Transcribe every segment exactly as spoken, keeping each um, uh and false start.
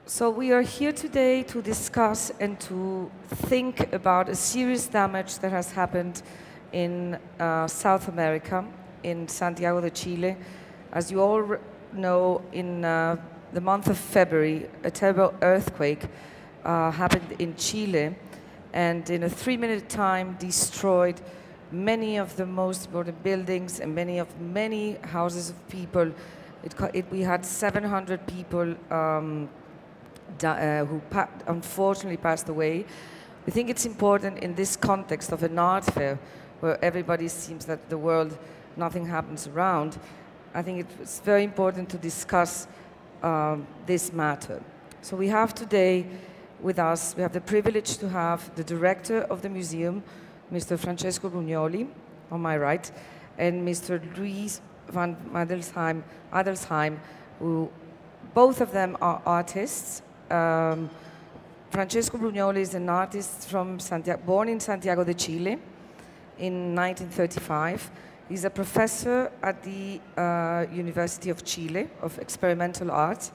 So we are here today to discuss and to think about a serious damage that has happened in uh, South America, in Santiago de Chile. As you all know, in uh, the month of February, a terrible earthquake uh, happened in Chile, and in a three-minute time destroyed many of the most important buildings and many of many houses of people. It, it, we had seven hundred people um, Uh, who pa unfortunately passed away. I think it's important in this context of an art fair where everybody seems that the world, nothing happens around. I think it's very important to discuss um, this matter. So we have today with us, we have the privilege to have the director of the museum, Mister Francesco Brugnoli, on my right, and Mister Luis van Adelsheim, Adelsheim, who both of them are artists. Um, Francesco Brugnoli is an artist from Santiago, born in Santiago de Chile in nineteen thirty-five. He's a professor at the uh, University of Chile of Experimental Art.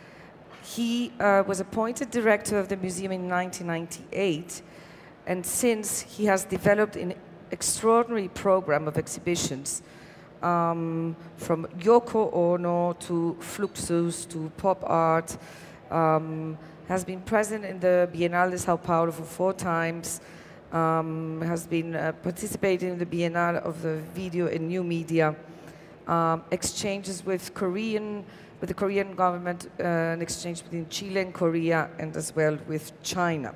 He uh, was appointed director of the museum in nineteen ninety-eight, and since he has developed an extraordinary program of exhibitions um, from Yoko Ono to Fluxus to pop art. Um, has been present in the Biennale de Sao Paulo for four times, um, has been uh, participating in the Biennale of the Video and New Media, um, exchanges with Korean, with the Korean government, uh, an exchange between Chile and Korea, and as well with China.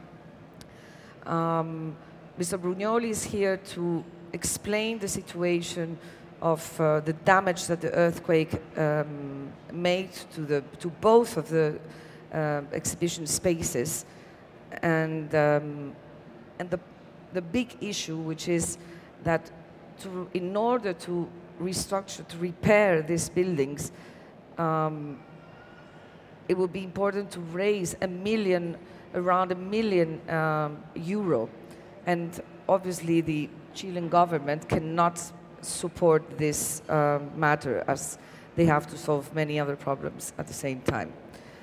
Um, Mister Brugnoli is here to explain the situation of uh, the damage that the earthquake um, made to, the, to both of the Uh, exhibition spaces, and um, and the the big issue, which is that to, in order to restructure, to repair these buildings, um, it would be important to raise a million, around a million um, euro, and obviously the Chilean government cannot support this uh, matter, as they have to solve many other problems at the same time.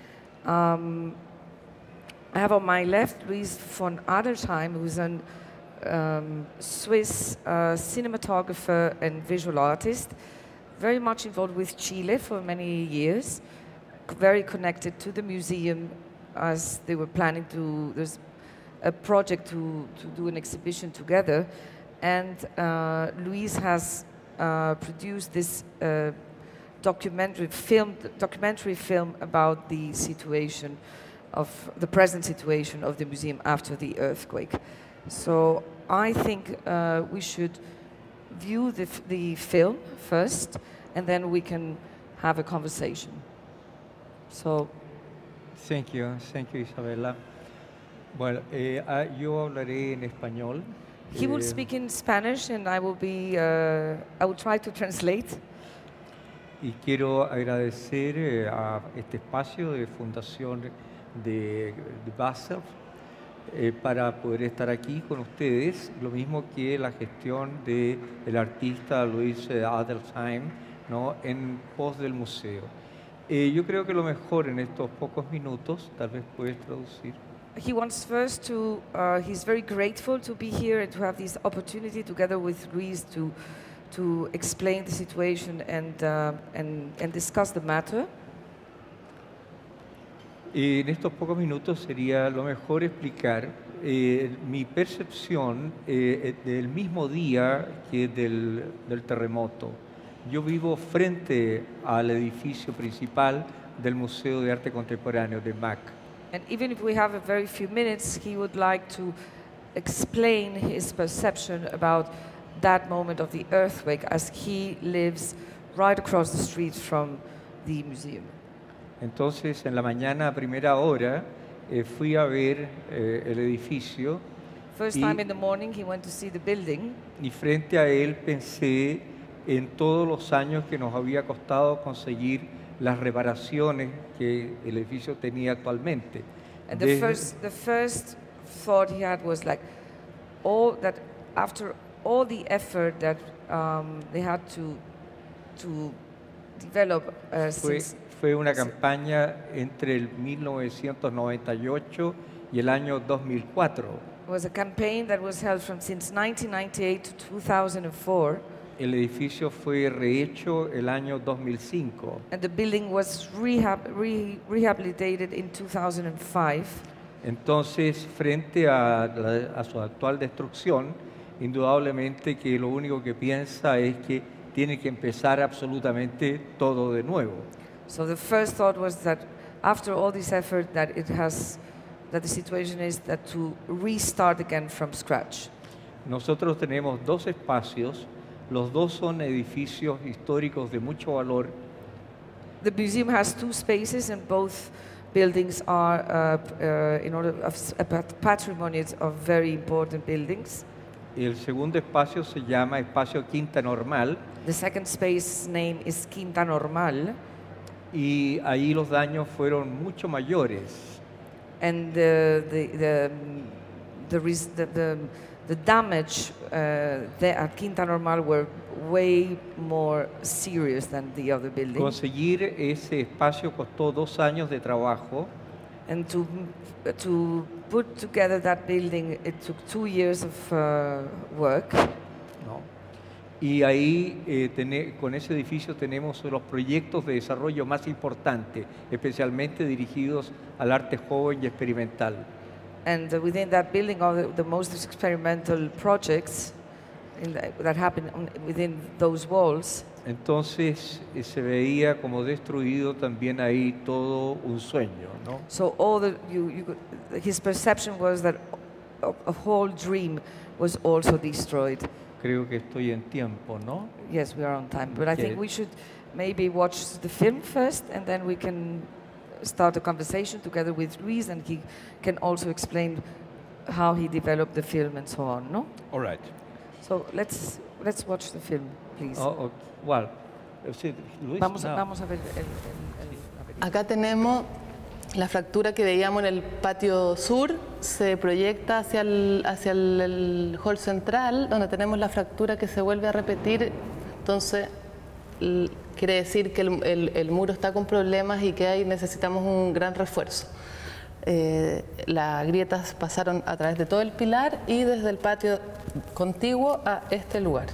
Um, I have on my left Luis von Adelsheim, who's a um, Swiss uh, cinematographer and visual artist, very much involved with Chile for many years, very connected to the museum as they were planning to, there's a project to, to do an exhibition together, and uh, Luis has uh, produced this uh, documentary film, documentary film about the situation of the present situation of the museum after the earthquake. So I think uh, we should view the, the film first, and then we can have a conversation. So. Thank you, thank you, Isabella. Bueno, eh, yo hablaré en español. He will speak in Spanish, and I will be. Uh, I will try to translate. Y quiero agradecer eh, a este espacio de Fundación de, de Basel eh, para poder estar aquí con ustedes, lo mismo que la gestión del de artista Luis Adelsheim, ¿no?, en pos del museo. Eh, yo creo que lo mejor en estos pocos minutos, tal vez puedes traducir. He wants first to, uh, he's very grateful to be here and to have this opportunity together with Luis to to explain the situation and, uh, and, and discuss the matter. Eh, en estos pocos minutos sería lo mejor explicar eh, mi percepción eh, del mismo día que del, del terremoto. Yo vivo frente al edificio principal del Museo de Arte Contemporáneo de M A C. And even if we have a very few minutes, he would like to explain his perception about that moment of the earthquake, as he lives right across the street from the museum. Entonces, en la mañana a primera hora, eh, fui a ver eh, el edificio. First y, time in the morning, he went to see the building. Y frente a él pensé en todos los años que nos había costado conseguir las reparaciones que el edificio tenía actualmente. And the first, the first thought he had was like, all that after all the effort that um, they had to to develop uh, fue, since Fue una campaña entre el mil novecientos noventa y ocho y el año dos mil cuatro. It was a campaign that was held from since nineteen ninety-eight to two thousand four. El edificio fue rehecho el año dos mil cinco. And the building was rehab, re, rehabilitated in two thousand five. Entonces, frente a, la, a su actual destrucción, indudablemente que lo único que piensa es que tiene que empezar absolutamente todo de nuevo. So the first thought was that after all this effort, that it has, that the situation is that to restart again from scratch. Nosotros tenemos dos espacios, los dos son edificios históricos de mucho valor. The museum has two spaces, and both buildings are uh, uh, in order of s- a pat- patrimony of very important buildings. El segundo espacio se llama Espacio Quinta Normal The second space name is Quinta Normal, y ahí los daños fueron mucho mayores. and the the the the, res- the, the, the damage uh, there at Quinta Normal were way more serious than the other buildings. Conseguir ese espacio costó dos años de trabajo. And to to put together that building, it took two years of uh, work. ¿No? Y ahí eh, tene- con ese edificio tenemos los proyectos de desarrollo más importantes, especialmente dirigidos al arte joven y experimental. And uh, within that building are the, the most experimental projects in the, that happen on, within those walls. Entonces eh, se veía como destruido también ahí todo un sueño, ¿no? So all the you, you could, his perception was that a, a whole dream was also destroyed. Creo que estoy en tiempo, ¿no? Yes, we are on time, but I Okay. think we should maybe watch the film first, and then we can start a conversation together with Luis, and he can also explain how he developed the film and so on. No? All right. So let's let's watch the film, please. Oh, oh, well, eh, sí, Luis, Vamos, a- no. vamos a ver el, el- el- la película. Acá tenemos la fractura que veíamos en el patio sur, se proyecta hacia el, hacia el, el hall central, donde tenemos la fractura que se vuelve a repetir. Entonces, l- quiere decir que el, el- el muro está con problemas y que ahí necesitamos un gran refuerzo. Eh, las grietas pasaron a través de todo el pilar y desde el patio contiguo a este lugar.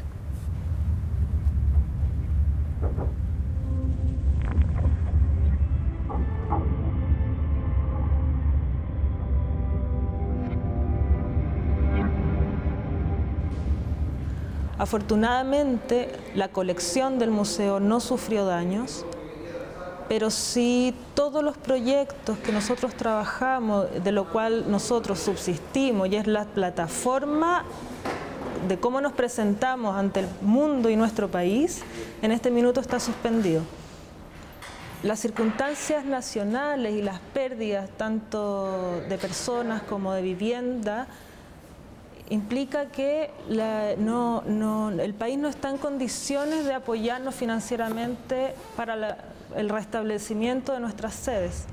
Afortunadamente, la colección del museo no sufrió daños, pero sí todos los proyectos que nosotros trabajamos, de lo cual nosotros subsistimos, y es la plataforma de cómo nos presentamos ante el mundo y nuestro país, en este minuto está suspendido. Las circunstancias nacionales y las pérdidas tanto de personas como de vivienda implica que la- no- no- el país no está en condiciones de apoyarnos financieramente para la- el restablecimiento de nuestras sedes.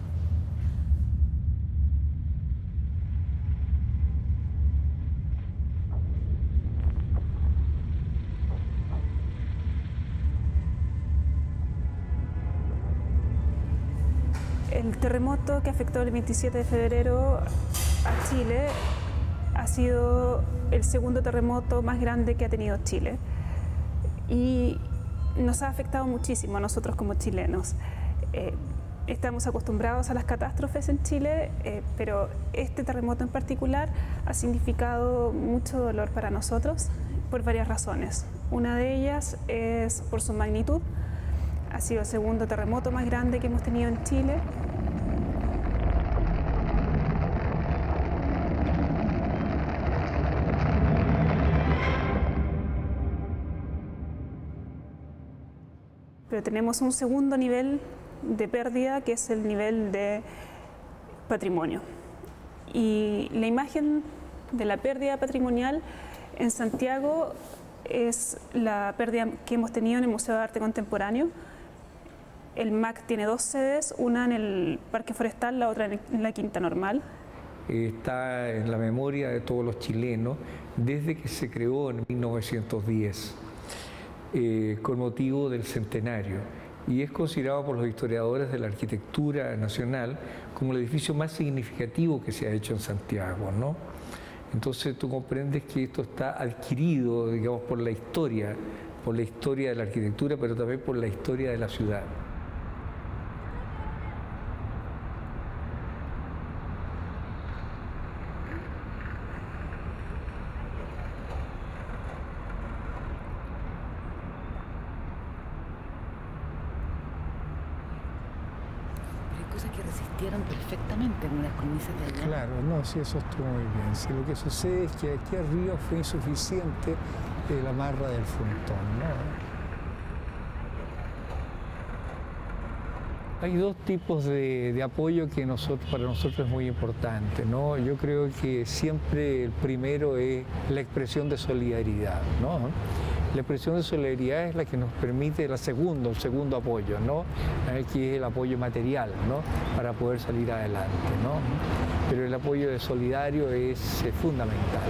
El terremoto que afectó el veintisiete de febrero a Chile ha sido el segundo terremoto más grande que ha tenido Chile y nos ha afectado muchísimo a nosotros como chilenos. Eh, estamos acostumbrados a las catástrofes en Chile, eh, pero este terremoto en particular ha significado mucho dolor para nosotros por varias razones. Una de ellas es por su magnitud. Ha sido el segundo terremoto más grande que hemos tenido en Chile. Pero tenemos un segundo nivel de pérdida, que es el nivel de patrimonio. Y la imagen de la pérdida patrimonial en Santiago es la pérdida que hemos tenido en el Museo de Arte Contemporáneo. El M A C tiene dos sedes, una en el Parque Forestal, la otra en la Quinta Normal. Está en la memoria de todos los chilenos desde que se creó en mil novecientos diez, eh, con motivo del centenario. y es considerado por los historiadores de la arquitectura nacional como el edificio más significativo que se ha hecho en Santiago, ¿no? Entonces tú comprendes que esto está adquirido, digamos, por la historia, por la historia de la arquitectura, pero también por la historia de la ciudad. Que resistieron perfectamente en unas cornisas de allá. Claro, no, sí, eso estuvo muy bien. Sí, lo que sucede es que aquí arriba fue insuficiente eh, la marra del frontón, ¿no? Hay dos tipos de, de apoyo que nosotros, para nosotros es muy importante, ¿no? Yo creo que siempre el primero es la expresión de solidaridad, ¿no? La expresión de solidaridad es la que nos permite la segunda, el segundo apoyo, ¿no? Que es el apoyo material, ¿no? Para poder salir adelante, ¿no? Pero el apoyo de solidario es, es fundamental.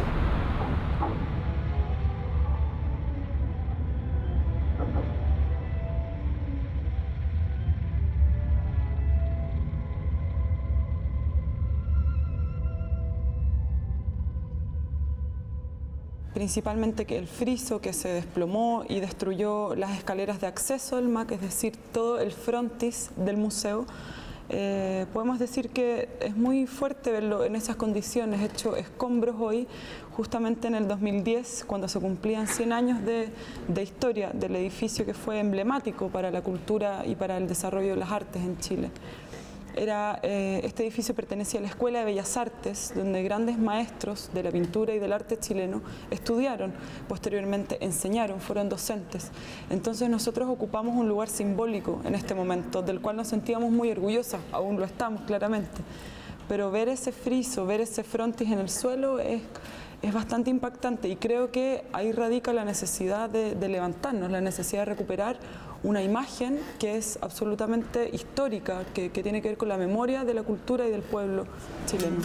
Principalmente que el friso que se desplomó y destruyó las escaleras de acceso al M A C, es decir, todo el frontis del museo. Eh, podemos decir que es muy fuerte verlo en esas condiciones, hecho escombros hoy, justamente en el dos mil diez, cuando se cumplían cien años de, de historia del edificio que fue emblemático para la cultura y para el desarrollo de las artes en Chile. Era, eh, este edificio pertenecía a la Escuela de Bellas Artes, donde grandes maestros de la pintura y del arte chileno estudiaron, posteriormente enseñaron, fueron docentes. Entonces nosotros ocupamos un lugar simbólico en este momento, del cual nos sentíamos muy orgullosas, aún lo estamos claramente. Pero ver ese friso, ver ese frontis en el suelo es, es bastante impactante, y creo que ahí radica la necesidad de, de levantarnos, la necesidad de recuperar una imagen que es absolutamente histórica, que, que tiene que ver con la memoria de la cultura y del pueblo chileno.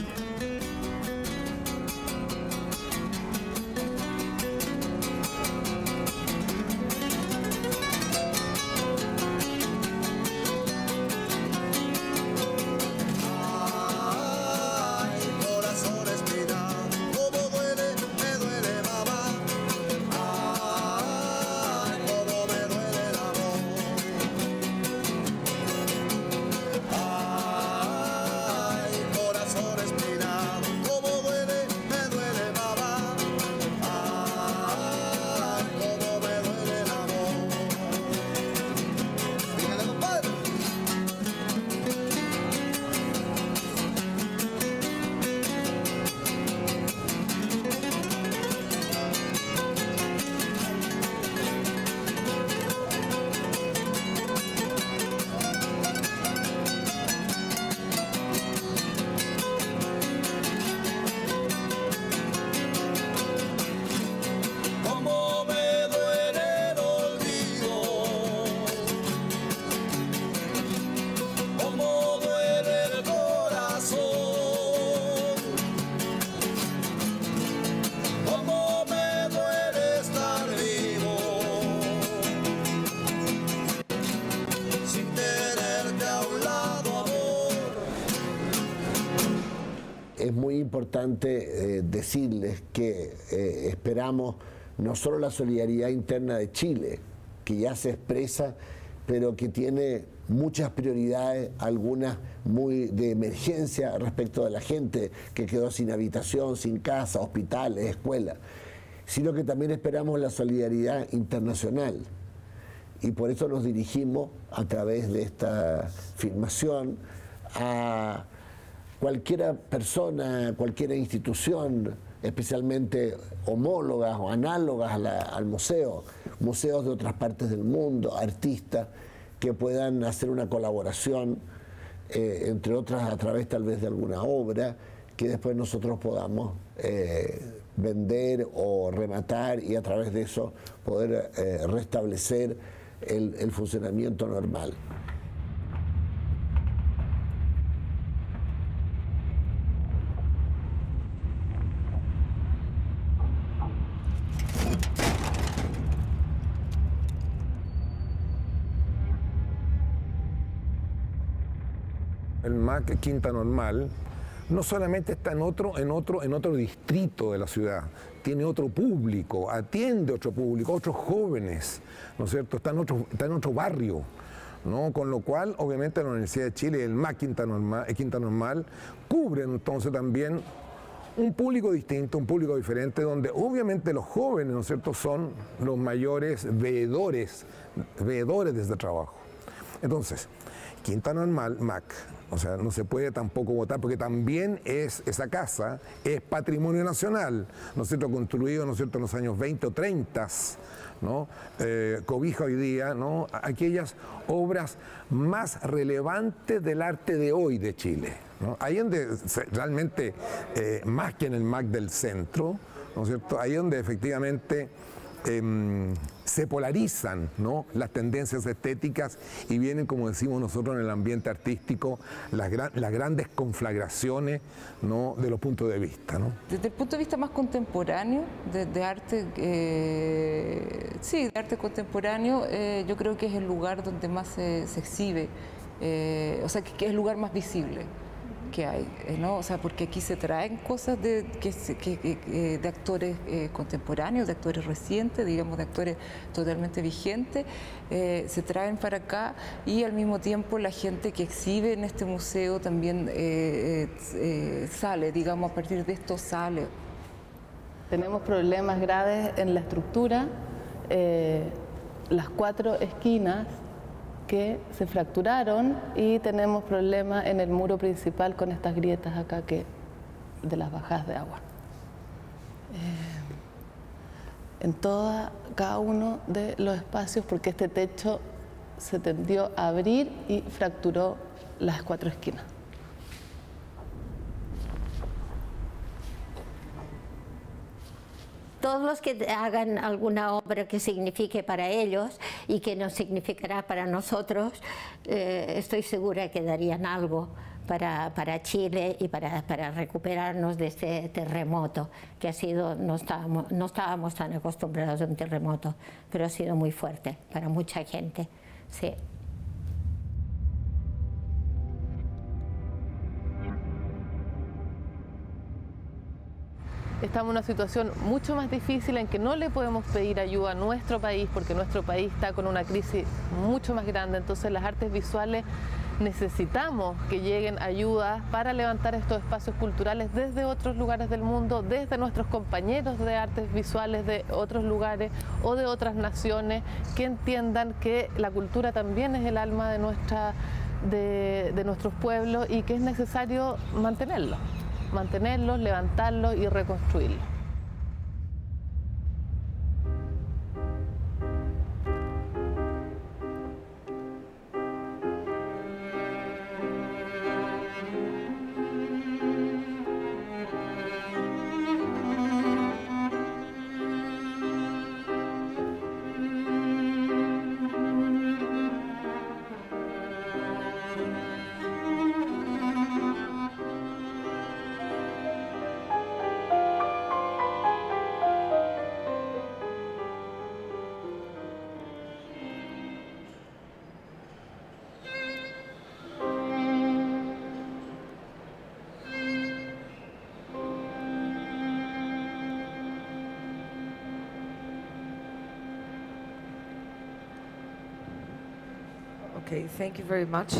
Es muy importante eh, decirles que eh, esperamos no solo la solidaridad interna de Chile, que ya se expresa, pero que tiene muchas prioridades, algunas muy de emergencia respecto de la gente que quedó sin habitación, sin casa, hospitales, escuelas, sino que también esperamos la solidaridad internacional. Y por eso nos dirigimos a través de esta filmación a cualquier persona, cualquier institución, especialmente homólogas o análogas a la, al museo, museos de otras partes del mundo, artistas que puedan hacer una colaboración, eh, entre otras a través tal vez de alguna obra, que después nosotros podamos eh, vender o rematar y a través de eso poder eh, restablecer el, el funcionamiento normal. el M A C Quinta Normal, no solamente está en otro, en otro, en otro distrito de la ciudad, tiene otro público, atiende otro público, otros jóvenes, ¿no es cierto? Está en otro, está en otro barrio, ¿no? Con lo cual, obviamente, la Universidad de Chile y el M A C Quinta Normal, Quinta Normal cubren entonces también un público distinto, un público diferente, donde obviamente los jóvenes, ¿no es cierto?, son los mayores veedores, veedores de este trabajo. Entonces, Quinta Normal, M A C, o sea, no se puede tampoco votar porque también es, esa casa es patrimonio nacional, ¿no es cierto?, construido, ¿no es cierto?, en los años veinte o treinta, ¿no? Eh, cobija hoy día, ¿no?, aquellas obras más relevantes del arte de hoy de Chile, ¿no? Ahí donde se, realmente, eh, más que en el M A C del centro, ¿no es cierto?, ahí donde efectivamente eh, se polarizan, ¿no?, las tendencias estéticas y vienen, como decimos nosotros en el ambiente artístico, las, gran, las grandes conflagraciones, ¿no?, de los puntos de vista, ¿no? Desde el punto de vista más contemporáneo, de, de arte, eh, sí, de arte contemporáneo, eh, yo creo que es el lugar donde más se, se exhibe, eh, o sea, que, que es el lugar más visible que hay, ¿no? O sea, porque aquí se traen cosas de, que, que, que, de actores eh, contemporáneos, de actores recientes, digamos, de actores totalmente vigentes, eh, se traen para acá y al mismo tiempo la gente que exhibe en este museo también eh, eh, sale, digamos, a partir de esto sale. Tenemos problemas graves en la estructura, eh, las cuatro esquinas que se fracturaron y tenemos problemas en el muro principal con estas grietas acá que, de las bajadas de agua. Eh, en toda, cada uno de los espacios, porque este techo se tendió a abrir y fracturó las cuatro esquinas. Todos los que hagan alguna obra que signifique para ellos y que nos significará para nosotros, eh, estoy segura que darían algo para, para Chile y para, para recuperarnos de este terremoto, que ha sido, no estábamos, no estábamos tan acostumbrados a un terremoto, pero ha sido muy fuerte para mucha gente, sí. Estamos en una situación mucho más difícil en que no le podemos pedir ayuda a nuestro país porque nuestro país está con una crisis mucho más grande. Entonces las artes visuales necesitamos que lleguen ayudas para levantar estos espacios culturales desde otros lugares del mundo, desde nuestros compañeros de artes visuales de otros lugares o de otras naciones, que entiendan que la cultura también es el alma de, nuestra, de, de nuestros pueblos y que es necesario mantenerlo. mantenerlos, levantarlos y reconstruirlos. Okay, thank you very much.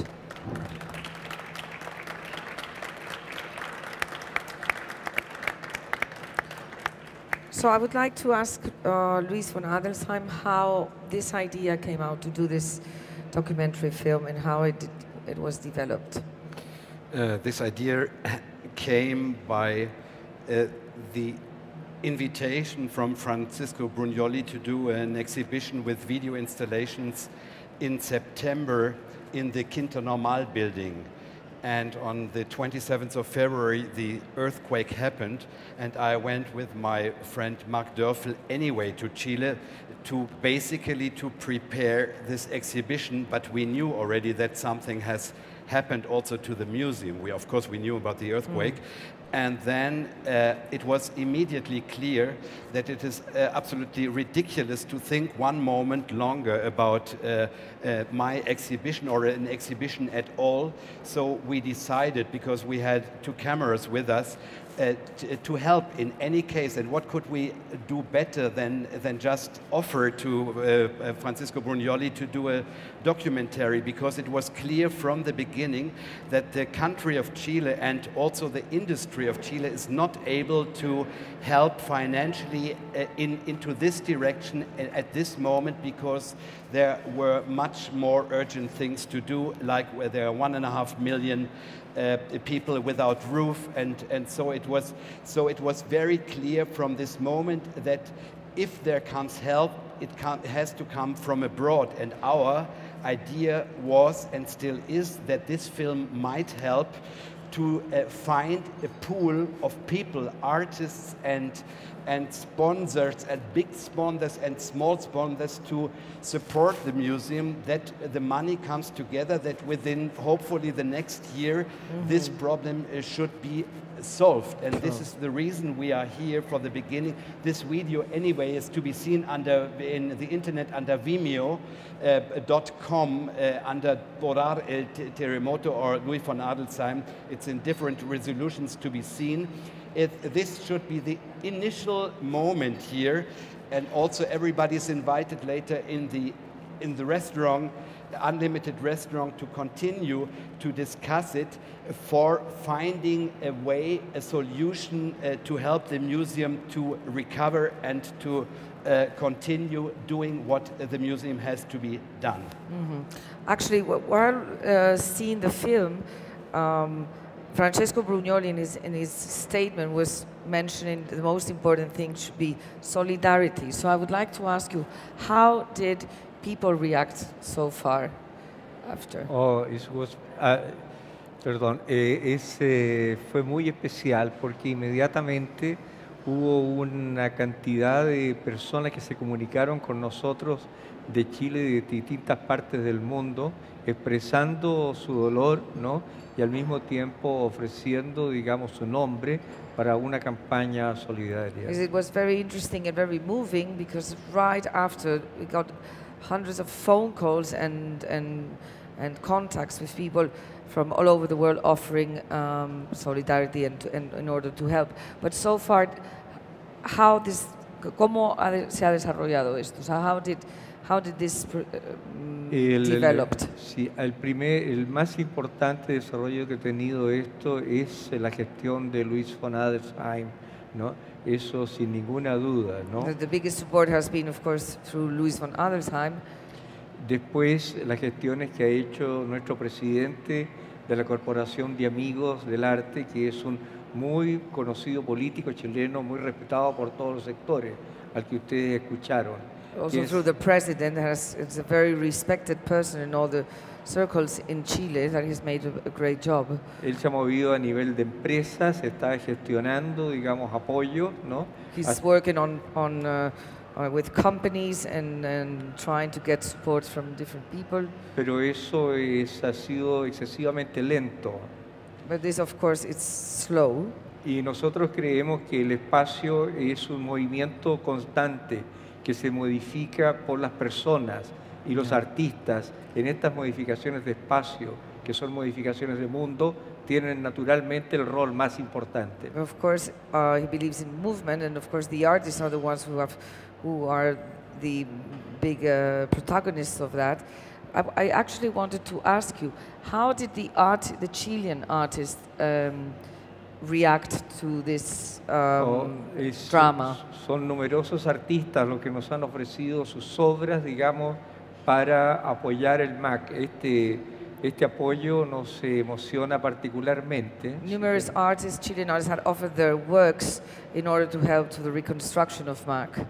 So I would like to ask uh, Luis von Adelsheim how this idea came out to do this documentary film and how it, it was developed. Uh, this idea came by uh, the invitation from Francisco Brugnoli to do an exhibition with video installations in September in the Quinta Normal building. And on the twenty-seventh of February, the earthquake happened, and I went with my friend Marc Dörfel anyway to Chile to basically to prepare this exhibition, but we knew already that something has happened also to the museum. We, of course, we knew about the earthquake. Mm. And then uh, it was immediately clear that it is uh, absolutely ridiculous to think one moment longer about uh, uh, my exhibition or an exhibition at all. So we decided, because we had two cameras with us, Uh, to help in any case. And what could we do better than, than just offer to uh, uh, Francisco Brugnoli to do a documentary, because it was clear from the beginning that the country of Chile and also the industry of Chile is not able to help financially uh, in, into this direction at this moment, because there were much more urgent things to do, like where there are one and a half million Uh, people without roof, and, and so it was so it was very clear from this moment that if there comes help, it, can, it has to come from abroad. And our idea was, and still is, that this film might help to uh, find a pool of people, artists and and sponsors, and big sponsors and small sponsors, to support the museum, that the money comes together, that within hopefully the next year mm-hmm. this problem uh, should be solved. And oh. this is the reason we are here for the beginning. This video anyway is to be seen under in the internet under Vimeo dot com uh, uh, under Borrar el Terremoto or Luis von Adelsheim. It's in different resolutions to be seen. It, this should be the initial moment here, and also everybody's invited later in the in the restaurant, the Unlimited restaurant, to continue to discuss it for finding a way, a solution uh, to help the museum to recover and to uh, continue doing what the museum has to be done. Mm-hmm. Actually, while uh, seeing the film, um, Francesco Brugnoli in his, in his statement was mentioning the most important thing should be solidarity. So I would like to ask you, how did people react so far after? Oh, it was, uh, perdón, eh, ese fue muy especial porque inmediatamente hubo una cantidad de personas que se comunicaron con nosotros de Chile y de distintas partes del mundo, expresando su dolor, ¿no? Y al mismo tiempo ofreciendo, digamos, su nombre para una campaña solidaria. It was very interesting and very moving, because right after we got hundreds of phone calls and and and contacts with people from all over the world offering um, solidarity and, and in order to help. But so far, how this, cómo se ha desarrollado esto? So how did how did this um, el, developed? El, sí, el primer, el más importante desarrollo que ha tenido esto es la gestión de Luis von Adelsheim, ¿no? Eso sin ninguna duda, ¿no? The, the biggest support has been, of course, through Luis von Adelsheim. Después, las gestiones que ha hecho nuestro presidente de la Corporación de Amigos del Arte, que es un muy conocido político chileno, muy respetado por todos los sectores, al que ustedes escucharon. Also through the president, has, it's a very respected person in all the circles in Chile, that he's made a, a great job. Él se ha movido a nivel de empresas, está gestionando, digamos, apoyo, ¿no? He's As working on, on uh, uh, with companies and, and trying to get support from different people. Pero eso es, ha sido excesivamente lento. But this, of course, it's slow. Y nosotros creemos que el espacio es un movimiento constante que se modifica por las personas y los artistas. En estas modificaciones de espacio, que son modificaciones de mundo, tienen naturalmente el rol más importante. Of course, uh, he believes in movement, and of course the artists are the ones who have, who are the big uh, protagonists of that. I, I actually wanted to ask you, how did the art, the Chilean artists, um, react to this um, oh, es, drama? Son numerosos artistas los que nos han ofrecido sus obras, digamos, para apoyar el M A C. Este, este apoyo nos emociona particularmente. Numerous artists, Chilean artists, had offered their works in order to help to the reconstruction of M A C.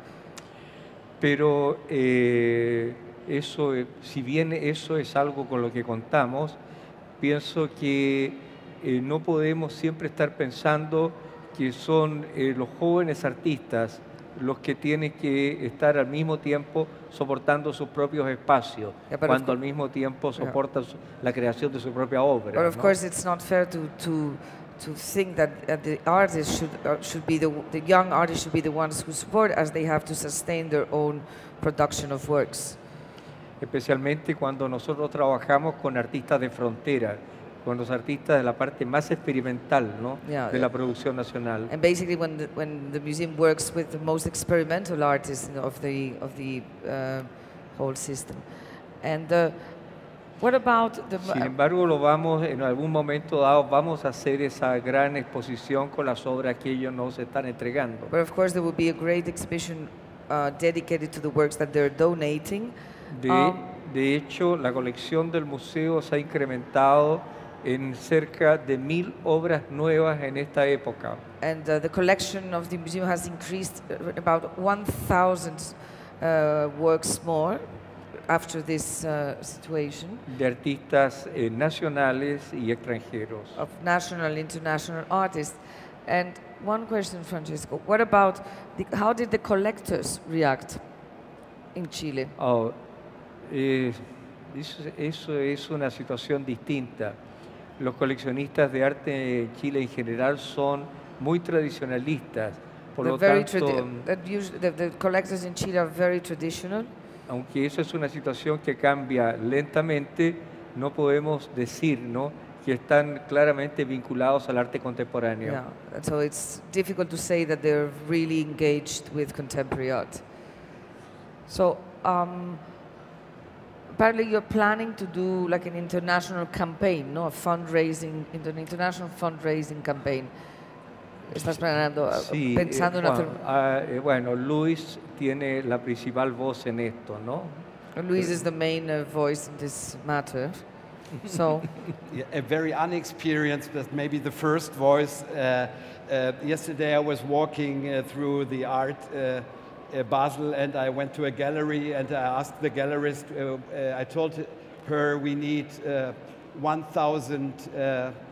Pero eh, eso, si bien eso es algo con lo que contamos, pienso que eh, no podemos siempre estar pensando que son eh, los jóvenes artistas los que tienen que estar al mismo tiempo soportando sus propios espacios, Yeah, but of cuando cour- al mismo tiempo Yeah. soportan su- la creación de su propia obra. But of ¿no? course, it's not fair to to to think that uh, the artists should uh, should be the the young artists should be the ones who support, as they have to sustain their own production of works. Especialmente cuando nosotros trabajamos con artistas de frontera, con los artistas de la parte más experimental, ¿no? Yeah, de yeah. la producción nacional. And basically, when the, when the museum works with the most experimental artists of the of the uh, whole system, and uh, what about the? Sin embargo, lo vamos, en algún momento dado, vamos a hacer esa gran exposición con las obras que ellos nos están entregando. But of course, there will be a great exhibition uh, dedicated to the works that they're donating. De, Um, de hecho, la colección del museo se ha incrementado en cerca de mil obras nuevas en esta época. And uh, the collection of the museum has increased uh, about one thousand uh, works more after this uh, situation, De artistas eh, nacionales y extranjeros. of national and international artists. And one question, Francisco, what about the, how did the collectors react in Chile? Oh, eh, eso, eso es una situación distinta. Los coleccionistas de arte en Chile en general son muy tradicionalistas, por They're lo very tanto, tradi- that usu- the, the collectors in Chile are very traditional. aunque eso es una situación que cambia lentamente, no podemos decir, ¿no?, que están claramente vinculados al arte contemporáneo. Yeah, and so it's difficult to say that they're really engaged with contemporary art. So, um, apparently you're planning to do like an international campaign, no? A fundraising, an international fundraising campaign. ¿Estás planeando, uh, Sí, pensando eh, en hacer? Juan, ah, eh, bueno, Luis tiene la principal voz en esto, ¿no? Luis is the main uh, voice in this matter. So, Yeah, a very unexperienced, but maybe the first voice. Uh, uh, yesterday I was walking uh, through the art uh, uh, Basel, and I went to a gallery, and I asked the gallerist, uh, uh, I told her we need uh, one thousand uh,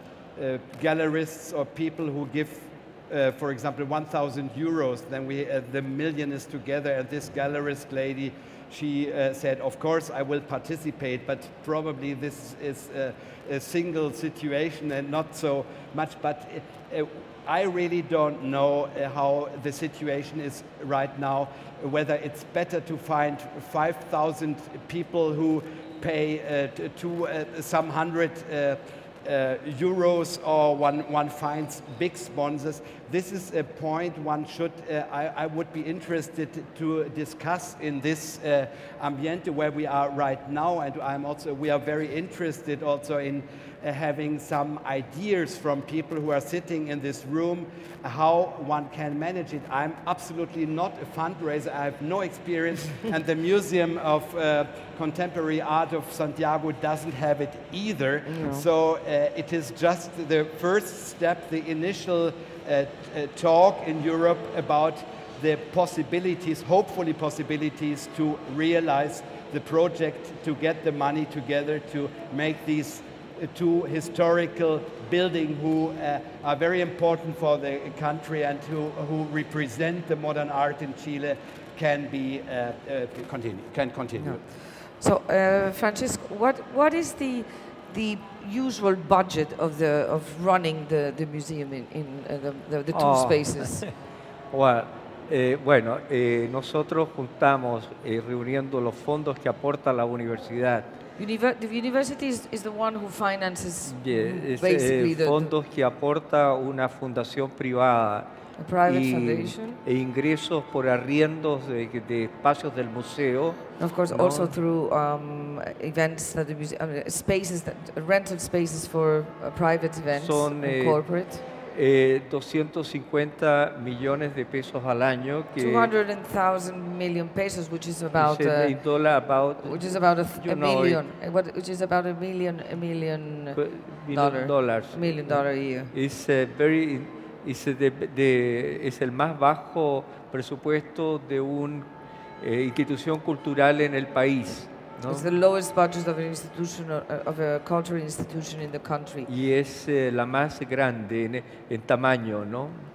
uh, gallerists or people who give, uh, for example, one thousand euros, then we, uh, the million is together, and this gallerist lady, she uh, said, of course I will participate, but probably this is a, a single situation and not so much, but uh, I really don't know uh, how the situation is right now, whether it's better to find five thousand people who pay uh, t- to uh, some hundred uh, uh, euros, or one, one finds big sponsors. This is a point one should, uh, I, I would be interested to discuss in this uh, ambiente where we are right now, and I'm also, we are very interested also in uh, having some ideas from people who are sitting in this room, how one can manage it. I'm absolutely not a fundraiser, I have no experience, and the Museum of uh, Contemporary Art of Santiago doesn't have it either. No. So uh, it is just the first step, the initial uh, uh, talk in Europe about the possibilities, hopefully possibilities, to realize the project, to get the money together, to make these uh, two historical buildings who uh, are very important for the country and who, who represent the modern art in Chile can be uh, uh, continue, can continue. Yeah. So, uh, Francisco, what what is the the usual budget of the of running the, the museum in, in uh, the, the, the two Oh. spaces? Well, eh, bueno, eh, nosotros juntamos, eh, reuniendo los fondos que aporta la universidad, Univer the university is, is the one who finances y, es, basically eh, the, the fondos que aporta una fundación privada a private y, foundation. e ingresos por arriendos de, de espacios del museo. Of course, ¿no? also through um, events that the museum, I mean, spaces that rental spaces for uh, private events Son and eh, corporate. eh, doscientos cincuenta millones de pesos al año, que Two hundred thousand million pesos, which is about is uh, in dollar about, which is about a, th you a know, million, uh, what, which is about a million, a million million dollar, dollars. a million dollar a year. Es eh, very, es, de, de- es el más bajo presupuesto de una institución cultural en el país, ¿no? It's the lowest budget of an institution, or, uh, of a cultural institution in the country. Y es eh, la más grande en, en tamaño, ¿no?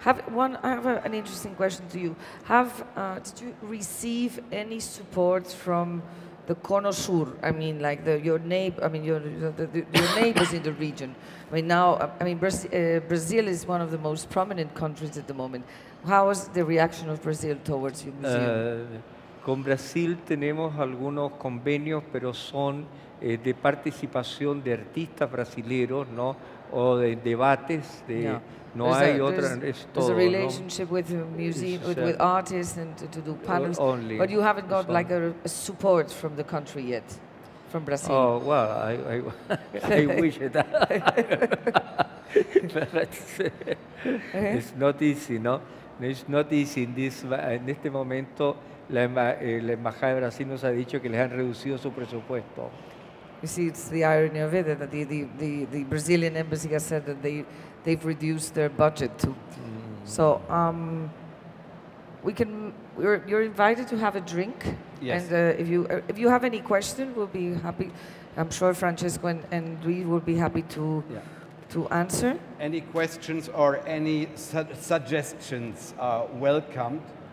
Have one, I have a, an interesting question to you. Have, uh, did you receive any support from the Cono Sur? I mean, like the, your neighbor, I mean, your, the, the, your neighbors in the region. I mean, now, I mean, Brazil, uh, Brazil is one of the most prominent countries at the moment. How was the reaction of Brazil towards your museum? Uh, con Brasil tenemos algunos convenios, pero son eh, de participación de artistas brasileros, ¿no? O de debates, de, yeah. no there's hay a, otra, there's, es todo, there's a relationship ¿no? with the museum, with, uh, with artists and to, to do panels, only, but you haven't got son. like a, a support from the country yet, from Brazil. Oh, well, I, I, I wish it. But it's not easy, ¿no? It's not easy in this, en este momento la, eh, la Embajada de Brasil nos ha dicho que les han reducido su presupuesto. You see, it's the irony of it, that the, the, the, the Brazilian embassy has said that they, they've reduced their budget too. Mm. So um, we can, we're, you're invited to have a drink. Yes. And uh, if, you, uh, if you have any question, we'll be happy. I'm sure Francesco and, and we will be happy to, yeah. to answer. Any questions or any su suggestions are welcomed.